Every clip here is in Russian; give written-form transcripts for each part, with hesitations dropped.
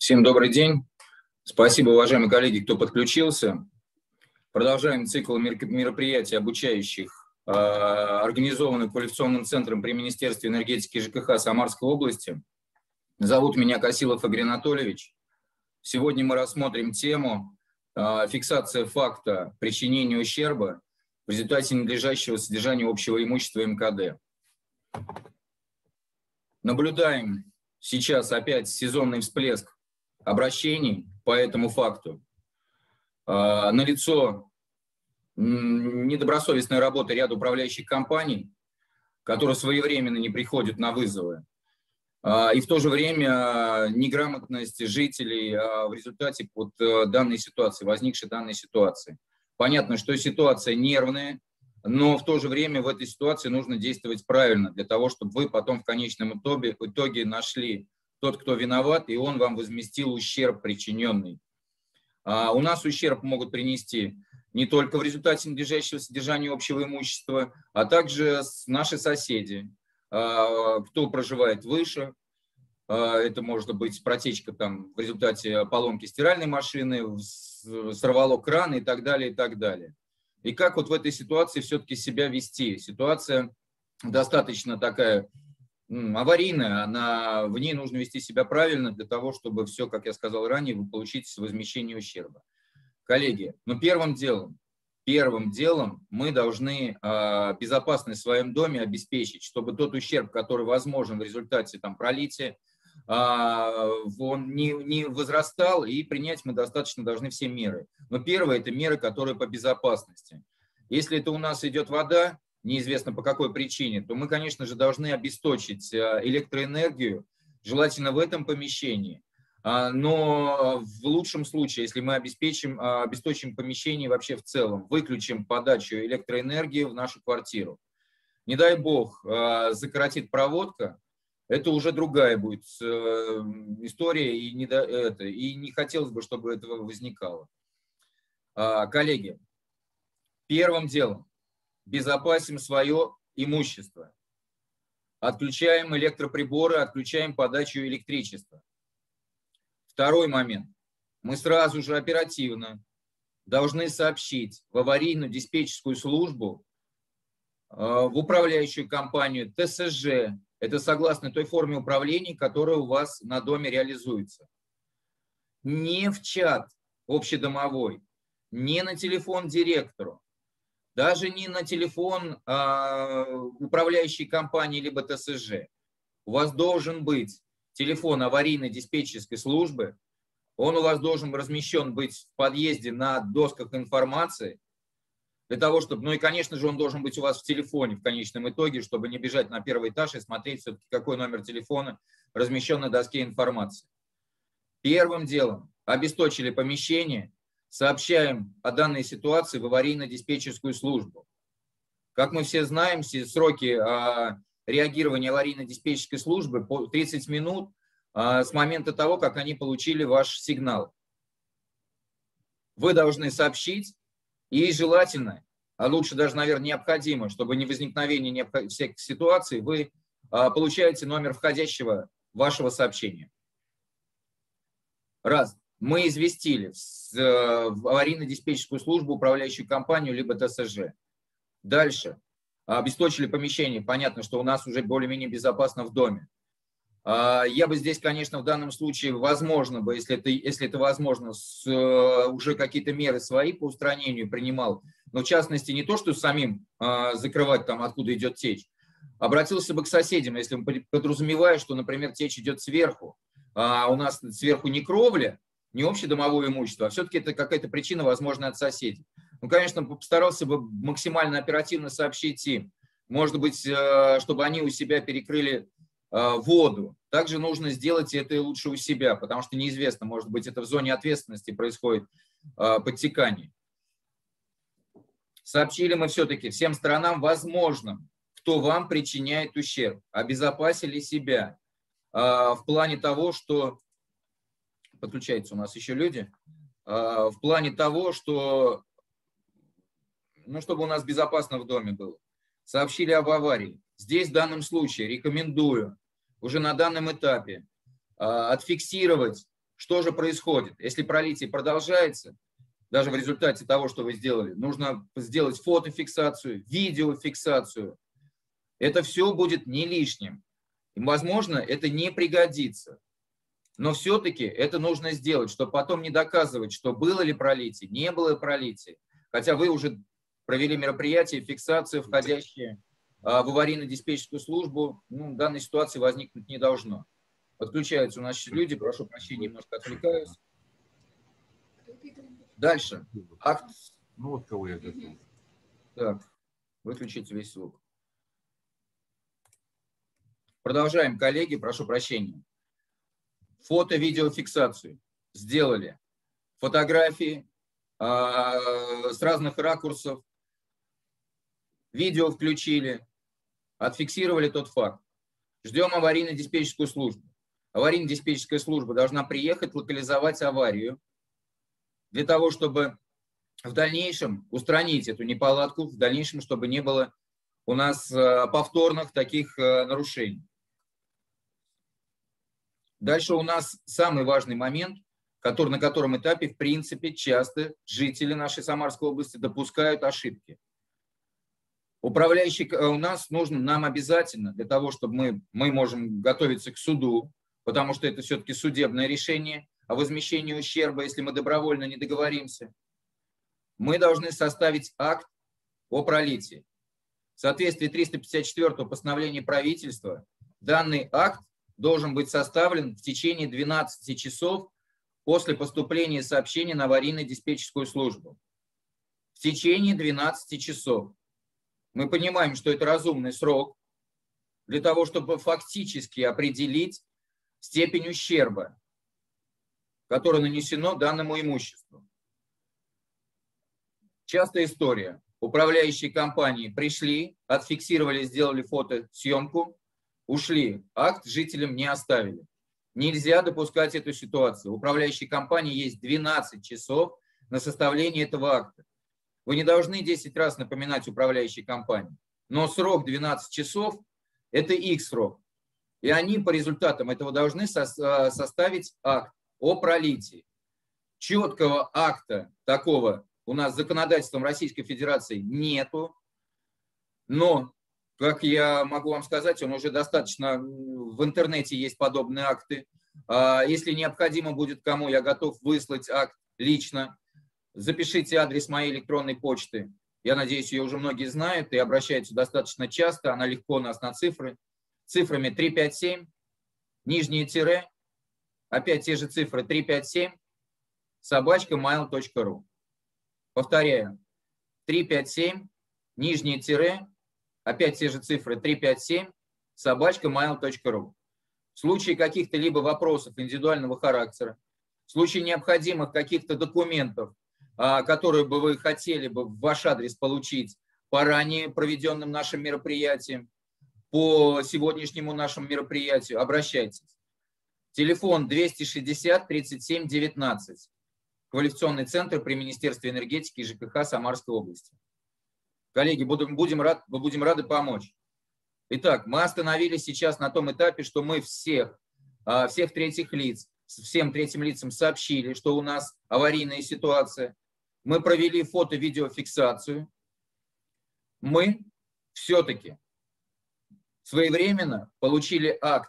Всем добрый день. Спасибо, уважаемые коллеги, кто подключился. Продолжаем цикл мероприятий, обучающих, организованных квалификационным центром при Министерстве энергетики и ЖКХ Самарской области. Зовут меня Косилов Игорь Анатольевич. Сегодня мы рассмотрим тему фиксация факта причинения ущерба в результате ненадлежащего содержания общего имущества МКД. Наблюдаем сейчас опять сезонный всплеск обращений по этому факту. Налицо недобросовестная работа ряда управляющих компаний, которые своевременно не приходят на вызовы. И в то же время неграмотность жителей в результате данной ситуации, возникшей данной ситуации. Понятно, что ситуация нервная, но в то же время в этой ситуации нужно действовать правильно, для того, чтобы вы потом в конечном итоге нашли тот, кто виноват, и он вам возместил ущерб причиненный. У нас ущерб могут принести не только в результате ненадлежащего содержания общего имущества, а также наши соседи, кто проживает выше. Это может быть протечка в результате поломки стиральной машины, сорвало кран и так далее, и так далее. И как в этой ситуации все-таки себя вести? Ситуация достаточно такая аварийная, в ней нужно вести себя правильно для того, чтобы все, как я сказал ранее, получить возмещение ущерба. Коллеги, первым делом мы должны безопасность в своем доме обеспечить, чтобы тот ущерб, который возможен в результате пролития, он не возрастал, и принять мы достаточно должны все меры. Но первое – это меры, которые по безопасности. Если это у нас идет вода, неизвестно по какой причине, то мы, конечно же, должны обесточить электроэнергию, желательно в этом помещении. Но в лучшем случае, если мы обесточим помещение вообще в целом, выключим подачу электроэнергии в нашу квартиру. Не дай бог, закоротит проводка, это уже другая будет история, и не хотелось бы, чтобы этого возникало. Коллеги, первым делом безопасим свое имущество. Отключаем электроприборы, отключаем подачу электричества. Второй момент. Мы сразу же оперативно должны сообщить в аварийную диспетчерскую службу, в управляющую компанию ТСЖ. Это согласно той форме управления, которая у вас на доме реализуется. Не в чат общедомовой, не на телефон директору, даже не на телефон управляющей компании либо ТСЖ. У вас должен быть телефон аварийной диспетчерской службы, он у вас должен размещен быть в подъезде на досках информации, для того, чтобы, и, конечно же, он должен быть у вас в телефоне в конечном итоге, чтобы не бежать на первый этаж и смотреть все-таки, какой номер телефона размещен на доске информации. Первым делом обесточили помещение, сообщаем о данной ситуации в аварийно-диспетчерскую службу. Как мы все знаем, сроки реагирования аварийно-диспетчерской службы по 30 минут с момента того, как они получили ваш сигнал. Вы должны сообщить, и желательно, а лучше даже, наверное, необходимо, чтобы не возникновение всех ситуаций, вы получаете номер входящего вашего сообщения. Раз. Мы известили в аварийно-диспетчерскую службу, управляющую компанию, либо ТСЖ. Дальше. Обесточили помещение. Понятно, что у нас уже более-менее безопасно в доме. Я бы здесь, конечно, в данном случае, возможно, если это возможно, уже какие-то меры свои по устранению принимал. Но в частности, не то, что самим закрывать откуда идет течь. Обратился бы к соседям, если мы подразумеваем, что, например, течь идет сверху. У нас сверху не кровля, не общедомовое имущество, а все-таки это какая-то причина, возможно, от соседей. Конечно, постарался бы максимально оперативно сообщить им. Может быть, чтобы они у себя перекрыли воду. Также нужно сделать это и лучше у себя, потому что неизвестно, может быть, это в зоне ответственности происходит подтекание. Сообщили мы все-таки всем сторонам возможным, кто вам причиняет ущерб, обезопасили себя в плане того, что... Подключаются у нас еще люди. В плане того, что... чтобы у нас безопасно в доме было. Сообщили об аварии. Здесь в данном случае рекомендую уже на данном этапе отфиксировать Что же происходит? Если пролитие продолжается, даже в результате того, что вы сделали, нужно сделать фотофиксацию, видеофиксацию. Это все будет не лишним. И, возможно, это не пригодится. Но все-таки это нужно сделать, чтобы потом не доказывать, что было ли пролитие, не было пролития. Хотя вы уже провели мероприятие, фиксацию, входящие в аварийно-диспетчерскую службу. Ну, в данной ситуации возникнуть не должно. Подключаются у нас люди, прошу прощения, немножко отвлекаюсь. Дальше. Акт. Ну вот кого я готов. Так, выключите весь звук. Продолжаем, коллеги, прошу прощения. Фото-видеофиксацию сделали. Фотографии с разных ракурсов. Видео включили. Отфиксировали тот факт. Ждем аварийно-диспетчерскую службу. Аварийно-диспетчерская служба должна приехать, локализовать аварию для того, чтобы в дальнейшем устранить эту неполадку, в дальнейшем, чтобы не было у нас повторных таких нарушений. Дальше у нас самый важный момент, на котором этапе, в принципе, часто жители нашей Самарской области допускают ошибки. Управляющий у нас нужен нам обязательно для того, чтобы мы можем готовиться к суду, потому что это все-таки судебное решение о возмещении ущерба, если мы добровольно не договоримся. Мы должны составить акт о пролитии. В соответствии 354 постановления правительства данный акт должен быть составлен в течение 12 часов после поступления сообщения на аварийно-диспетчерскую службу. В течение 12 часов. Мы понимаем, что это разумный срок для того, чтобы фактически определить степень ущерба, которое нанесено данному имуществу. Частая история. Управляющие компании пришли, отфиксировали, сделали фотосъемку, ушли. Акт жителям не оставили. Нельзя допускать эту ситуацию. У управляющей компании есть 12 часов на составление этого акта. Вы не должны 10 раз напоминать управляющей компании. Но срок 12 часов – это их срок. И они по результатам этого должны составить акт о пролитии. Четкого акта такого у нас законодательством Российской Федерации нету. Но, как я могу вам сказать, он уже достаточно в интернете есть подобные акты. Если необходимо будет кому, я готов выслать акт лично. Запишите адрес моей электронной почты. Я надеюсь, ее уже многие знают и обращаются достаточно часто. Она легко у нас на цифры. Цифрами 357, нижнее тире, опять те же цифры 357, @mail.ru. Повторяю, 357, нижнее тире, опять те же цифры 357, @mail.ru. В случае каких-то либо вопросов индивидуального характера, в случае необходимых каких-то документов, которые бы вы хотели бы в ваш адрес получить по ранее проведенным нашим мероприятиям, по сегодняшнему нашему мероприятию, обращайтесь. Телефон 260 37 19. Квалификационный центр при Министерстве энергетики и ЖКХ Самарской области. Коллеги, будем рады помочь. Итак, мы остановились сейчас на том этапе, что мы всех третьих лиц, всем третьим лицам сообщили, что у нас аварийная ситуация. Мы провели фото-видеофиксацию. Мы все-таки своевременно получили акт.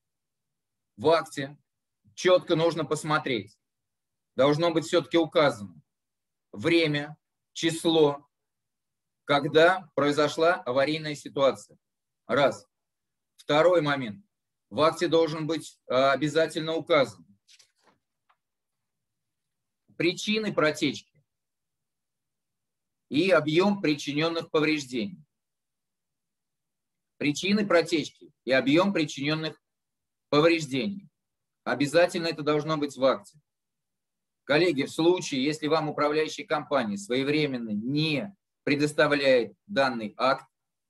В акте четко нужно посмотреть. Должно быть все-таки указано время, число, когда произошла аварийная ситуация. Раз. Второй момент. В акте должен быть обязательно указан причины протечки и объем причиненных повреждений. Причины протечки и объем причиненных повреждений. Обязательно это должно быть в акте. Коллеги, в случае, если вам управляющая компания своевременно не предоставляет данный акт,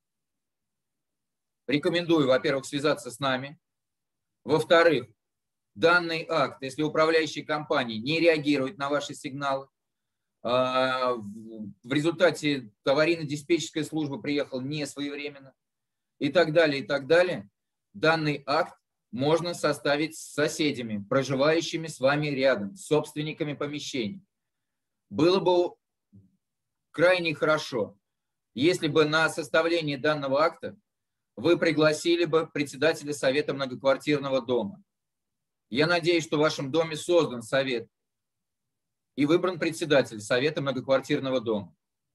рекомендую, во-первых, связаться с нами. Во-вторых, данный акт, если управляющая компания не реагирует на ваши сигналы, в результате аварийно-диспетчерская служба приехала не своевременно и так далее, данный акт можно составить с соседями, проживающими с вами рядом, с собственниками помещений. Было бы крайне хорошо, если бы на составление данного акта вы пригласили бы председателя совета многоквартирного дома. Я надеюсь, что в вашем доме создан совет и выбран председатель совета многоквартирного дома.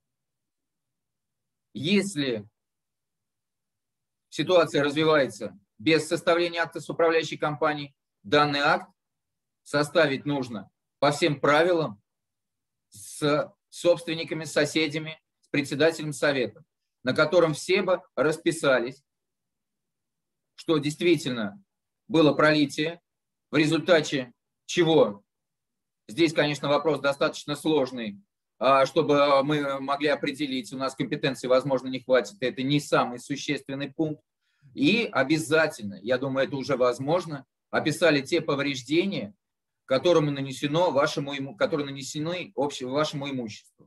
Если ситуация развивается без составления акта с управляющей компанией, данный акт составить нужно по всем правилам с собственниками, с соседями, с председателем совета, на котором все бы расписались, что действительно было пролитие, в результате чего, здесь, конечно, вопрос достаточно сложный, чтобы мы могли определить, у нас компетенции, возможно, не хватит, это не самый существенный пункт. И обязательно, я думаю, это уже возможно, описали те повреждения, которые нанесены вашему имуществу.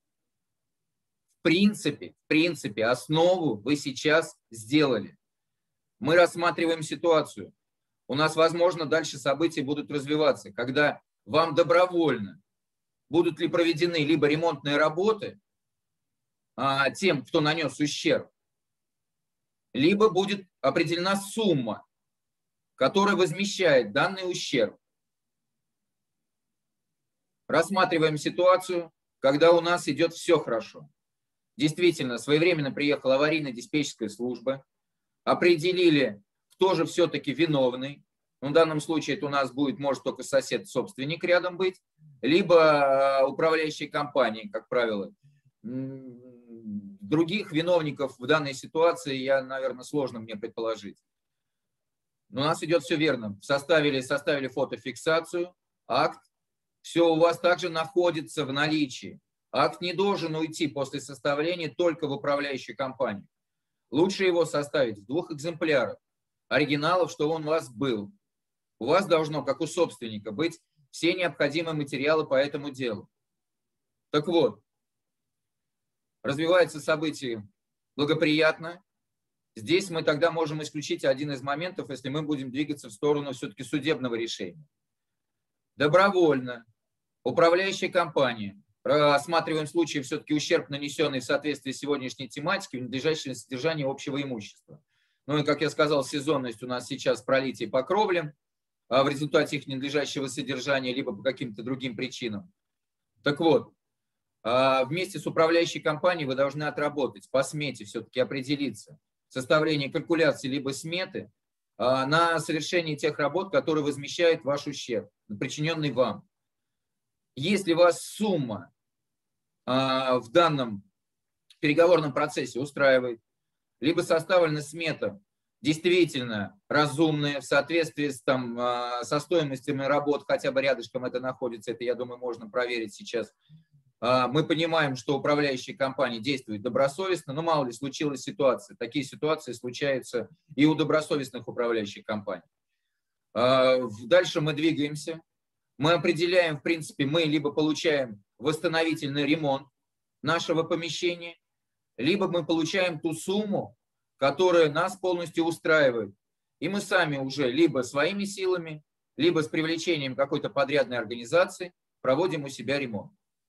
В принципе, основу вы сейчас сделали. Мы рассматриваем ситуацию. У нас, возможно, дальше события будут развиваться, когда вам добровольно будут ли проведены либо ремонтные работы тем, кто нанес ущерб, либо будет определена сумма, которая возмещает данный ущерб. Рассматриваем ситуацию, когда у нас идет все хорошо. Действительно, своевременно приехала аварийно-диспетчерская служба, определили, кто же все-таки виновный. В данном случае это у нас будет, может, только сосед-собственник рядом быть, либо управляющая компания, как правило. Других виновников в данной ситуации, наверное, сложно мне предположить. Но у нас идет все верно. Составили фотофиксацию, акт. Все у вас также находится в наличии. Акт не должен уйти после составления только в управляющую компанию. Лучше его составить в 2 экземплярах оригиналов, чтобы он у вас был. У вас должно, как у собственника, быть все необходимые материалы по этому делу. Так вот, развивается событие благоприятно. Здесь мы тогда можем исключить один из моментов, если мы будем двигаться в сторону все-таки судебного решения. Добровольно управляющая компания, рассматриваем случаи все-таки ущерб, нанесенный в соответствии с сегодняшней тематикой, надлежащее содержание общего имущества. Ну и, как я сказал, сезонность у нас сейчас пролитие по кровлям, в результате их ненадлежащего содержания, либо по каким-то другим причинам. Так вот, вместе с управляющей компанией вы должны отработать, по смете все-таки определиться, составление калькуляции либо сметы на совершение тех работ, которые возмещают ваш ущерб, причиненный вам. Если вас сумма в данном переговорном процессе устраивает, либо составлена смета действительно разумная, в соответствии со стоимостями работ, хотя бы рядышком это находится, это, я думаю, можно проверить сейчас. Мы понимаем, что управляющие компании действуют добросовестно, но мало ли случилась ситуация. Такие ситуации случаются и у добросовестных управляющих компаний. Дальше мы двигаемся. Мы определяем, в принципе, мы либо получаем восстановительный ремонт нашего помещения, либо мы получаем ту сумму, которая нас полностью устраивает. И мы сами уже либо своими силами, либо с привлечением какой-то подрядной организации проводим у себя ремонт.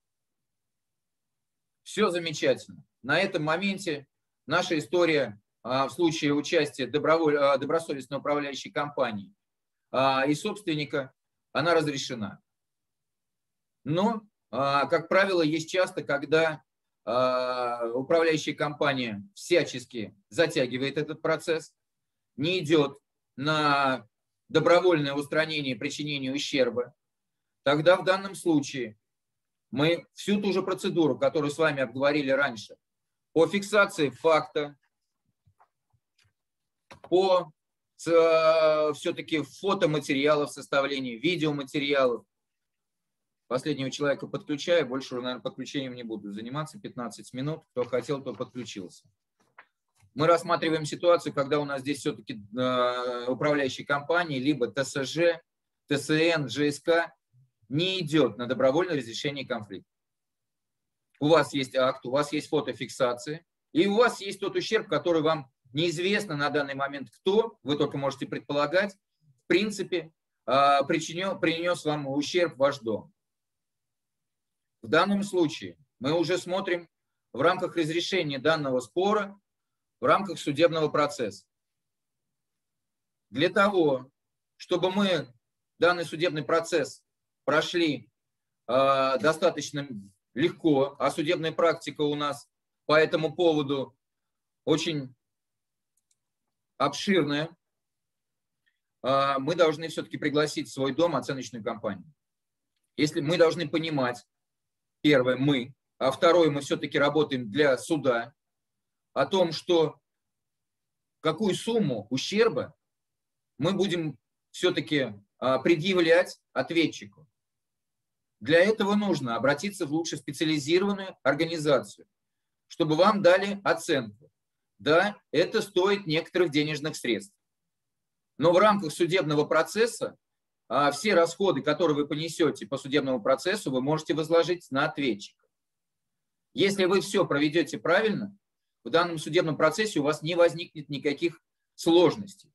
Все замечательно. На этом моменте наша история в случае участия добросовестной управляющей компании и собственника, она разрешена. Но, как правило, есть часто, когда управляющая компания всячески затягивает этот процесс, не идет на добровольное устранение причинения ущерба. Тогда в данном случае мы всю ту же процедуру, которую с вами обговорили раньше, по фиксации факта, по все-таки фотоматериалов, составлению видеоматериалов. Последнего человека подключаю, больше, наверное, подключением не буду заниматься, 15 минут. Кто хотел, то подключился. Мы рассматриваем ситуацию, когда у нас здесь все-таки управляющая компания, либо ТСЖ, ТСН, ЖСК не идет на добровольное разрешение конфликта. У вас есть акт, у вас есть фотофиксация, и у вас есть тот ущерб, который вам неизвестно на данный момент кто, вы только можете предполагать, в принципе, принес вам ущерб ваш дом. В данном случае мы уже смотрим в рамках разрешения данного спора, в рамках судебного процесса. Для того, чтобы мы данный судебный процесс прошли достаточно легко, а судебная практика у нас по этому поводу очень обширная, мы должны все-таки пригласить в свой дом оценочную компанию. Если мы должны понимать, первое, мы, а второе, мы все-таки работаем для суда, о том, что какую сумму ущерба мы будем все-таки предъявлять ответчику. Для этого нужно обратиться в лучше специализированную организацию, чтобы вам дали оценку. Да, это стоит некоторых денежных средств. Но в рамках судебного процесса все расходы, которые вы понесете по судебному процессу, вы можете возложить на ответчика. Если вы все проведете правильно, в данном судебном процессе у вас не возникнет никаких сложностей.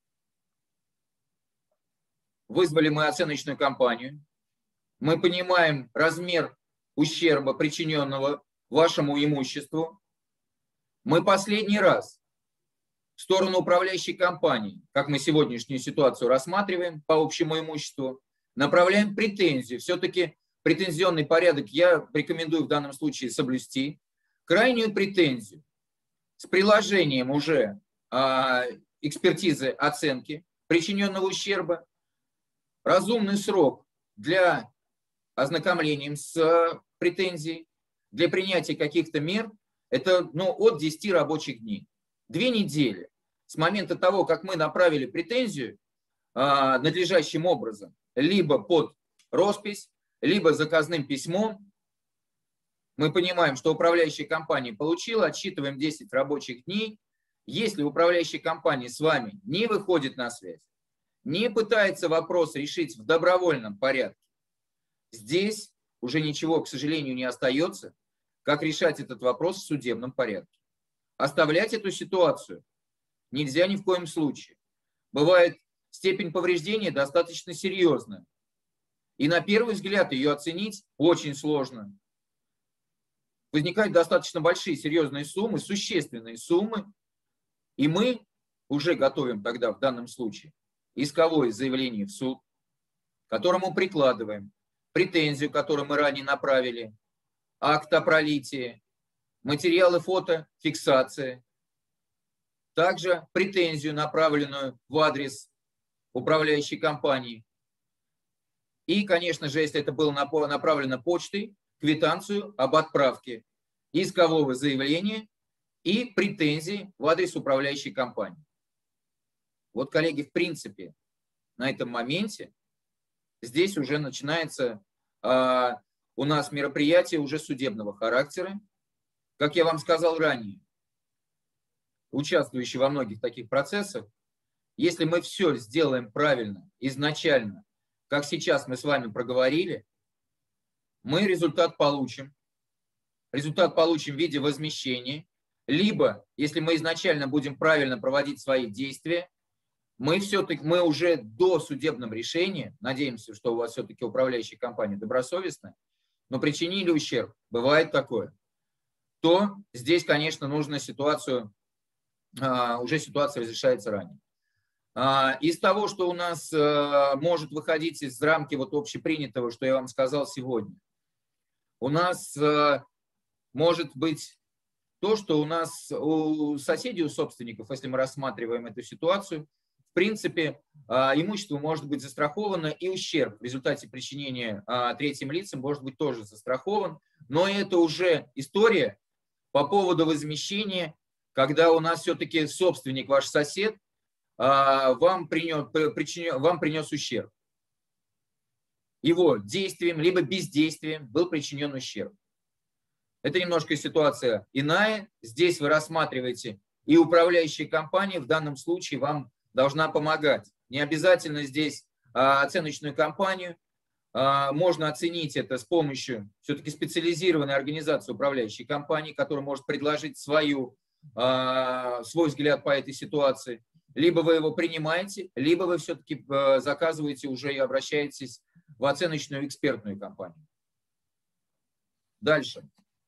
Вызвали мы оценочную компанию, мы понимаем размер ущерба, причиненного вашему имуществу. Мы последний раз в сторону управляющей компании, как мы сегодняшнюю ситуацию рассматриваем по общему имуществу, направляем претензию. Все-таки претензионный порядок я рекомендую в данном случае соблюсти. Крайнюю претензию с приложением уже экспертизы оценки причиненного ущерба, разумный срок для ознакомления с претензией, для принятия каких-то мер, это от 10 рабочих дней. 2 недели с момента того, как мы направили претензию надлежащим образом, либо под роспись, либо заказным письмом, мы понимаем, что управляющая компания получила, отсчитываем 10 рабочих дней. Если управляющая компания с вами не выходит на связь, не пытается вопрос решить в добровольном порядке, здесь уже ничего, к сожалению, не остается, как решать этот вопрос в судебном порядке. Оставлять эту ситуацию нельзя ни в коем случае. Бывает, степень повреждения достаточно серьезная. И на первый взгляд ее оценить очень сложно. Возникают достаточно большие, серьезные суммы, существенные суммы. И мы уже готовим тогда в данном случае исковое заявление в суд, к которому прикладываем претензию, которую мы ранее направили, акт о пролитии, материалы фотофиксации, также претензию, направленную в адрес управляющей компании. И, конечно же, если это было направлено почтой, квитанцию об отправке искового заявления и претензий в адрес управляющей компании. Вот, коллеги, в принципе, на этом моменте здесь уже начинается у нас мероприятие уже судебного характера. Как я вам сказал ранее, участвующий во многих таких процессах, если мы все сделаем правильно, изначально, как сейчас мы с вами проговорили, мы результат получим. Результат получим в виде возмещения. Либо, если мы изначально будем правильно проводить свои действия, мы уже до судебного решения, надеемся, что у вас все-таки управляющая компания добросовестная, но причинили ущерб, бывает такое, то здесь, конечно, нужно ситуация разрешается ранее. Из того, что у нас может выходить из рамки общепринятого, что я вам сказал сегодня, у нас может быть то, что у нас у соседей, у собственников, если мы рассматриваем эту ситуацию, в принципе, имущество может быть застраховано, и ущерб в результате причинения третьим лицам может быть тоже застрахован. Но это уже история по поводу возмещения, когда у нас все-таки собственник, ваш сосед, вам принес ущерб. Его действием, либо бездействием был причинен ущерб. Это немножко ситуация иная. Здесь вы рассматриваете, и управляющая компания в данном случае вам должна помогать. Не обязательно здесь оценочную компанию. Можно оценить это с помощью все-таки специализированной организации управляющей компании, которая может предложить свой взгляд по этой ситуации. Либо вы его принимаете, либо вы все-таки заказываете уже и обращаетесь в оценочную экспертную компанию. Дальше.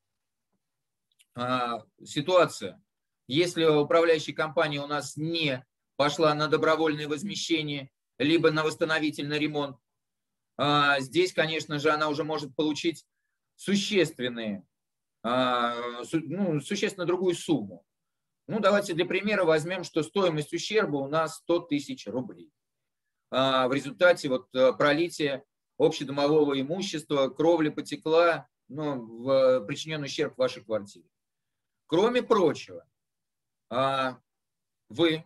Ситуация. Если управляющая компания у нас не пошла на добровольное возмещение, либо на восстановительный ремонт, здесь, конечно же, она уже может получить существенно другую сумму. Ну, давайте для примера возьмем, что стоимость ущерба у нас 100 тысяч рублей. В результате вот пролития общедомового имущества, кровля потекла, причинен ущерб в вашей квартире. Кроме прочего, вы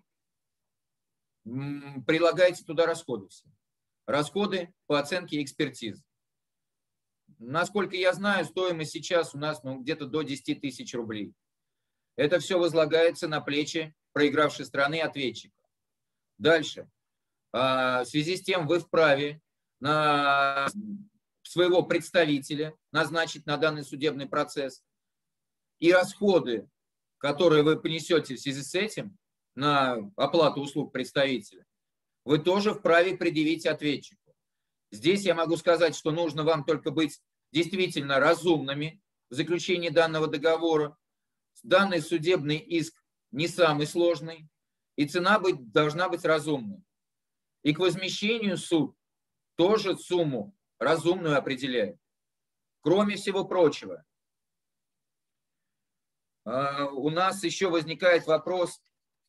прилагаете туда расходы все. Расходы по оценке экспертизы. Насколько я знаю, стоимость сейчас у нас где-то до 10 тысяч рублей. Это все возлагается на плечи проигравшей стороны ответчика. Дальше. В связи с тем вы вправе на своего представителя назначить на данный судебный процесс. И расходы, которые вы понесете в связи с этим на оплату услуг представителя, вы тоже вправе предъявить ответчику. Здесь я могу сказать, что нужно вам только быть действительно разумными в заключении данного договора. Данный судебный иск не самый сложный, и цена должна быть разумной. И к возмещению суд тоже сумму разумную определяет. Кроме всего прочего, у нас еще возникает вопрос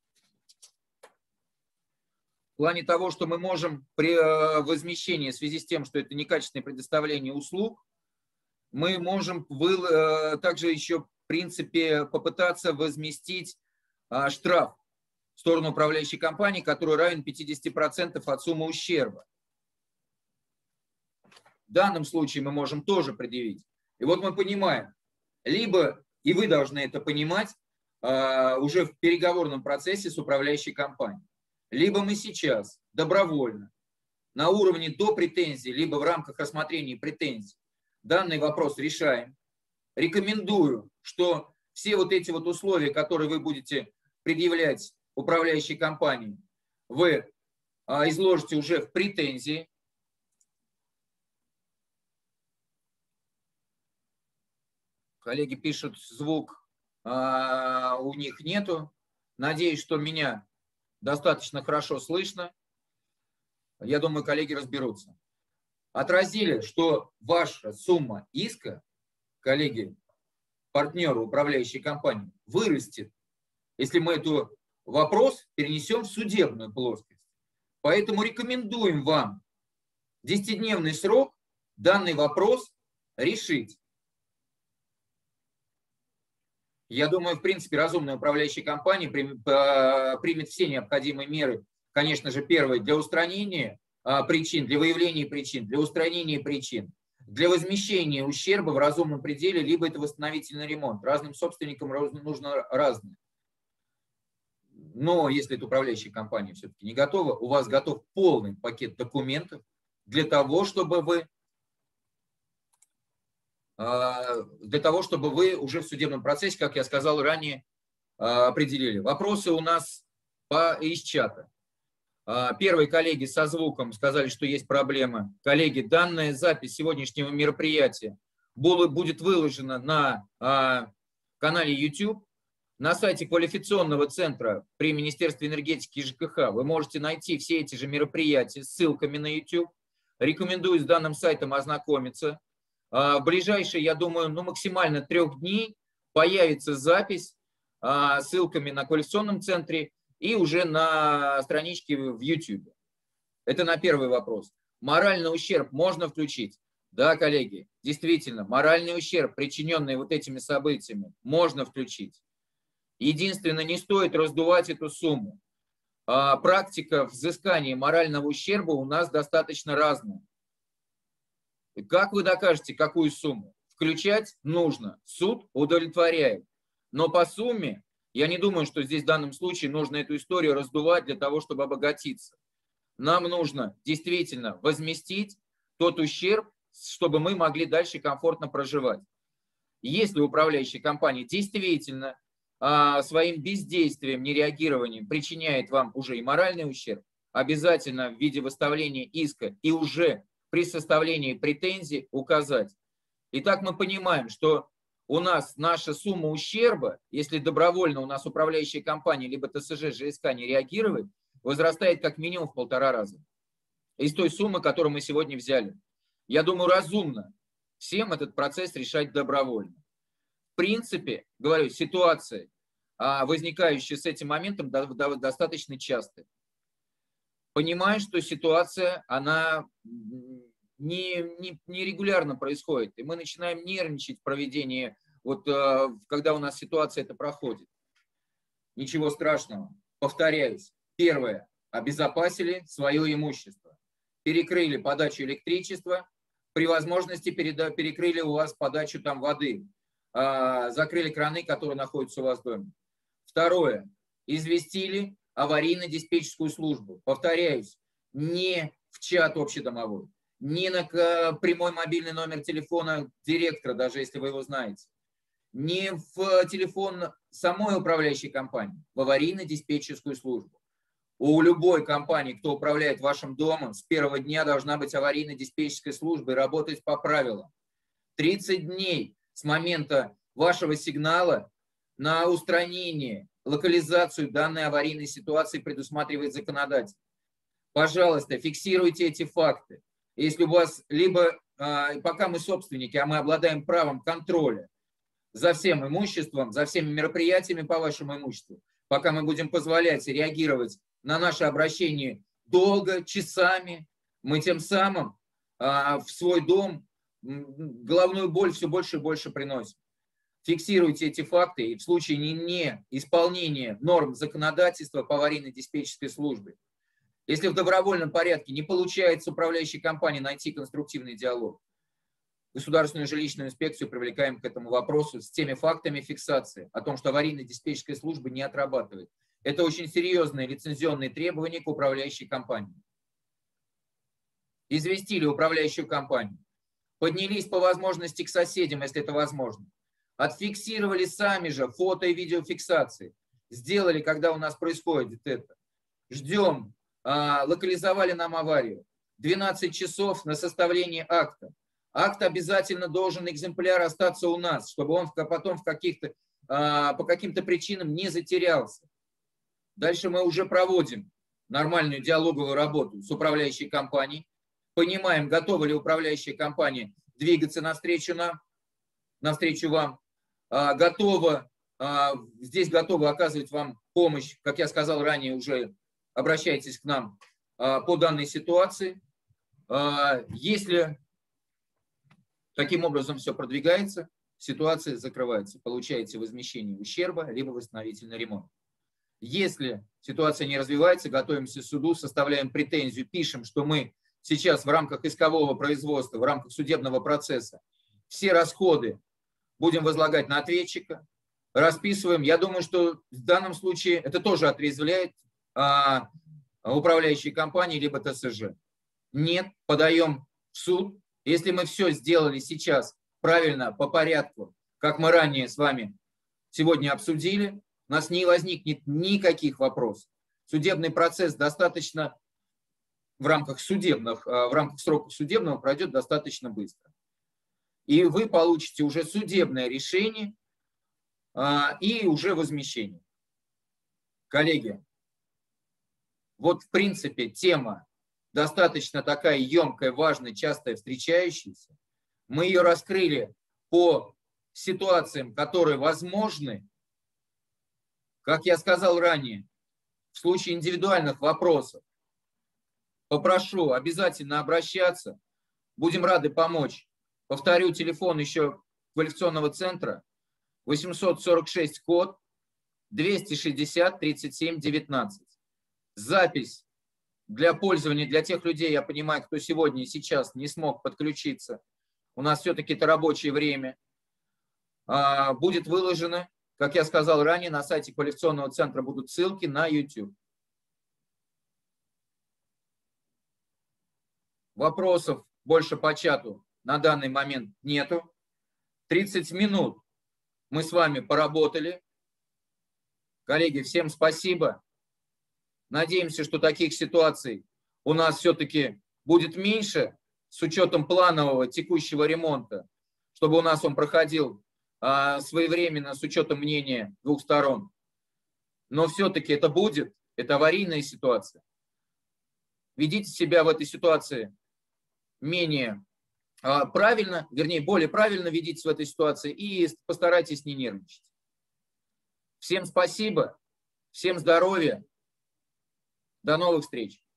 в плане того, что мы можем при возмещении в связи с тем, что это некачественное предоставление услуг, мы можем также еще в принципе попытаться возместить штраф в сторону управляющей компании, который равен 50% от суммы ущерба. В данном случае мы можем тоже предъявить. И вот мы понимаем, либо, и вы должны это понимать, уже в переговорном процессе с управляющей компанией, либо мы сейчас добровольно на уровне до претензий, либо в рамках рассмотрения претензий данный вопрос решаем. Рекомендую, что все вот эти вот условия, которые вы будете предъявлять управляющей компании, вы изложите уже в претензии. Коллеги пишут, звук у них нету. Надеюсь, что меня достаточно хорошо слышно. Я думаю, коллеги разберутся. Отразили, что ваша сумма иска, коллеги, партнеры управляющей компании, вырастет, если мы этот вопрос перенесем в судебную плоскость. Поэтому рекомендуем вам 10-дневный срок данный вопрос решить. Я думаю, в принципе, разумная управляющая компания примет все необходимые меры. Конечно же, первое, для устранения причин, для выявления причин, для устранения причин, для возмещения ущерба в разумном пределе, либо это восстановительный ремонт. Разным собственникам нужно разное. Но если эта управляющая компания все-таки не готова, у вас готов полный пакет документов для того, чтобы вы уже в судебном процессе, как я сказал ранее, определили. Вопросы у нас из чата. Первые коллеги со звуком сказали, что есть проблема. Коллеги, данная запись сегодняшнего мероприятия будет выложена на канале YouTube, на сайте квалификационного центра при Министерстве энергетики и ЖКХ. Вы можете найти все эти же мероприятия с ссылками на YouTube. Рекомендую с данным сайтом ознакомиться. В ближайшие, я думаю, максимально 3 дней появится запись с ссылками на квалификационном центре и уже на страничке в YouTube. Это на первый вопрос. Моральный ущерб можно включить? Да, коллеги, действительно, моральный ущерб, причиненный вот этими событиями, можно включить. Единственное, не стоит раздувать эту сумму. Практика взыскания морального ущерба у нас достаточно разная. Как вы докажете, какую сумму? Включать нужно. Суд удовлетворяет. Но по сумме, я не думаю, что здесь в данном случае нужно эту историю раздувать для того, чтобы обогатиться. Нам нужно действительно возместить тот ущерб, чтобы мы могли дальше комфортно проживать. Если управляющая компания действительно своим бездействием, нереагированием причиняет вам уже и моральный ущерб, обязательно в виде выставления иска и уже при составлении претензий указать. Итак, мы понимаем, что у нас наша сумма ущерба, если добровольно у нас управляющая компания либо ТСЖ, ЖСК не реагирует, возрастает как минимум в 1,5 раза из той суммы, которую мы сегодня взяли. Я думаю, разумно всем этот процесс решать добровольно. В принципе, говорю, ситуации, возникающие с этим моментом, достаточно часто. Понимаю, что ситуация, она нерегулярно происходит, и мы начинаем нервничать в проведении, вот когда у нас ситуация это проходит. Ничего страшного. Повторяюсь. Первое. Обезопасили свое имущество. Перекрыли подачу электричества, при возможности перекрыли у вас подачу там воды, закрыли краны, которые находятся у вас в доме. Второе. Известили аварийно-диспетчерскую службу. Повторяюсь, не в чат общедомовой, не на прямой мобильный номер телефона директора, даже если вы его знаете, не в телефон самой управляющей компании, в аварийно-диспетчерскую службу. У любой компании, кто управляет вашим домом, с первого дня должна быть аварийно-диспетчерская служба и работать по правилам. 30 дней с момента вашего сигнала на устранение, локализацию данной аварийной ситуации предусматривает законодатель. Пожалуйста, фиксируйте эти факты. Если у вас либо, пока мы собственники, а мы обладаем правом контроля за всем имуществом, за всеми мероприятиями по вашему имуществу, пока мы будем позволять реагировать на наше обращение долго, часами, мы тем самым в свой дом головную боль все больше и больше приносим. Фиксируйте эти факты и в случае неисполнения норм законодательства по аварийно-диспетчерской службе, если в добровольном порядке не получается управляющей компании найти конструктивный диалог, Государственную жилищную инспекцию привлекаем к этому вопросу с теми фактами фиксации о том, что аварийно-диспетчерская служба не отрабатывает. Это очень серьезные лицензионные требования к управляющей компании. Известили управляющую компанию. Поднялись по возможности к соседям, если это возможно. Отфиксировали сами же фото и видеофиксации. Сделали, когда у нас происходит это. Ждем. Локализовали нам аварию. 12 часов на составление акта. Акт обязательно должен, экземпляр, остаться у нас, чтобы он потом по каким-то причинам не затерялся. Дальше мы уже проводим нормальную диалоговую работу с управляющей компанией. Понимаем, готова ли управляющая компания двигаться навстречу вам. Здесь готовы оказывать вам помощь. Как я сказал ранее, уже обращайтесь к нам по данной ситуации. Если таким образом все продвигается, ситуация закрывается. Получаете возмещение ущерба, либо восстановительный ремонт. Если ситуация не развивается, готовимся к суду, составляем претензию, пишем, что мы сейчас в рамках искового производства, в рамках судебного процесса все расходы будем возлагать на ответчика, расписываем. Я думаю, что в данном случае это тоже отрезвляет управляющие компании либо ТСЖ. Нет, подаем в суд. Если мы все сделали сейчас правильно, по порядку, как мы ранее с вами сегодня обсудили, у нас не возникнет никаких вопросов. Судебный процесс достаточно в рамках сроков судебного пройдет достаточно быстро. И вы получите уже судебное решение и уже возмещение. Коллеги, вот в принципе тема достаточно такая емкая, важная, часто встречающаяся. Мы ее раскрыли по ситуациям, которые возможны. Как я сказал ранее, в случае индивидуальных вопросов попрошу обязательно обращаться. Будем рады помочь. Повторю, телефон еще квалификационного центра 846 код 260 37 19. Запись для пользования для тех людей, я понимаю, кто сегодня и сейчас не смог подключиться. У нас все-таки это рабочее время. Будет выложено, как я сказал ранее, на сайте квалификационного центра будут ссылки на YouTube. Вопросов больше по чату на данный момент нету. 30 минут мы с вами поработали. Коллеги, всем спасибо. Надеемся, что таких ситуаций у нас все-таки будет меньше с учетом планового текущего ремонта, чтобы у нас он проходил своевременно с учетом мнения двух сторон. Но все-таки это будет, это аварийная ситуация. Ведите себя в этой ситуации менее правильно, вернее, более правильно ведитесь в этой ситуации и постарайтесь не нервничать. Всем спасибо, всем здоровья, до новых встреч.